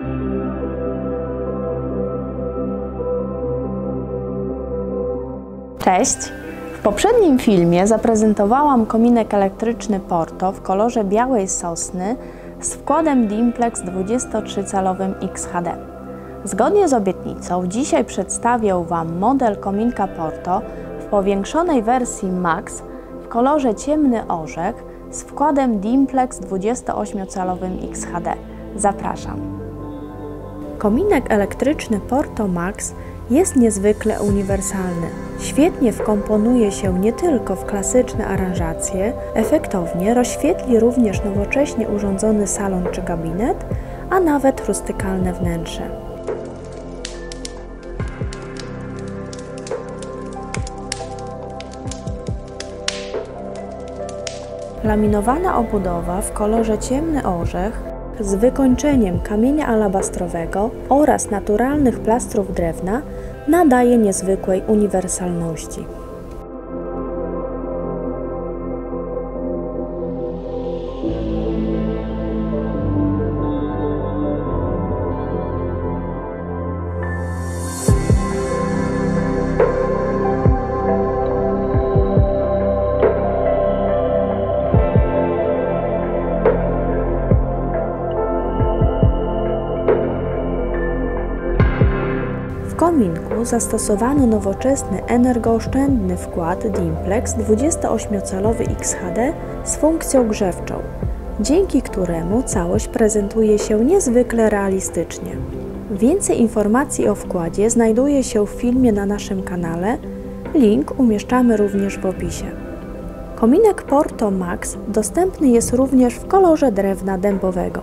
Cześć! W poprzednim filmie zaprezentowałam kominek elektryczny Porto w kolorze białej sosny z wkładem Dimplex 23-calowym XHD. Zgodnie z obietnicą dzisiaj przedstawię Wam model kominka Porto w powiększonej wersji Max w kolorze ciemny orzech z wkładem Dimplex 28-calowym XHD. Zapraszam! Kominek elektryczny Porto Max jest niezwykle uniwersalny. Świetnie wkomponuje się nie tylko w klasyczne aranżacje, efektownie rozświetli również nowocześnie urządzony salon czy gabinet, a nawet rustykalne wnętrze. Laminowana obudowa w kolorze ciemny orzech z wykończeniem kamienia alabastrowego oraz naturalnych plastrów drewna nadaje niezwykłej uniwersalności. W kominku zastosowano nowoczesny, energooszczędny wkład Dimplex 28-calowy XHD z funkcją grzewczą, dzięki któremu całość prezentuje się niezwykle realistycznie. Więcej informacji o wkładzie znajduje się w filmie na naszym kanale, link umieszczamy również w opisie. Kominek Porto Max dostępny jest również w kolorze drewna dębowego.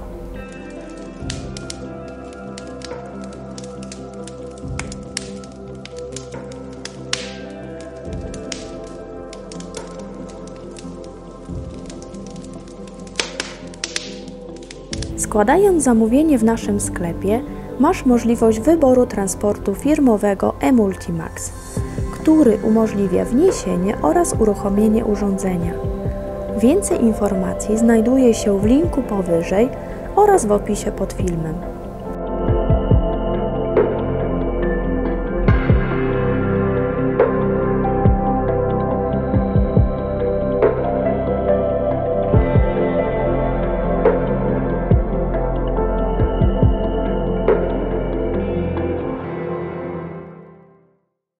Składając zamówienie w naszym sklepie, masz możliwość wyboru transportu firmowego eMultimax, który umożliwia wniesienie oraz uruchomienie urządzenia. Więcej informacji znajduje się w linku powyżej oraz w opisie pod filmem.